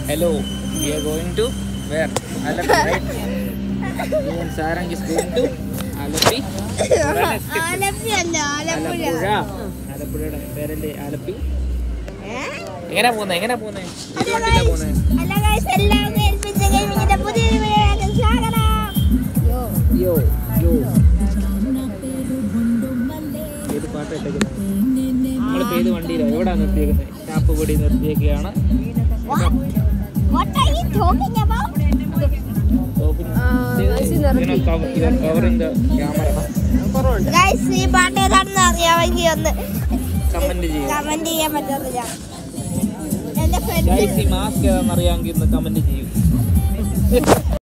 Hello, we are going to where? Alapi, right? Me and Sarang is going to Alapi. Alappuzha. Alappuzha പേരല്ലേ ആലപ്പി. എങ്ങനെയാ പോകുന്നത്? ഏത് പാട്ടാ ഇട്ടേക്കുന്നത്? നമ്മളിപ്പോൾ ഏത് വണ്ടിയിലാണ്? എവിടെയാണ് നിർത്തിയേക്കുന്നത്? ചാപ്പുപൊടി നിർത്തിയൊക്കെയാണ്. Covering the camera. Guys, ഈ പാട്ട് ഏതാണെന്ന് അറിയാമെങ്കിൽ ഒന്ന് കമന്റ് ചെയ്യാൻ പറ്റുന്നില്ല. ഗൈസ് ഈ മാസ്ക് ഏതാണെന്ന് അറിയാമെങ്കിൽ ഒന്ന് കമന്റ് ചെയ്യൂ.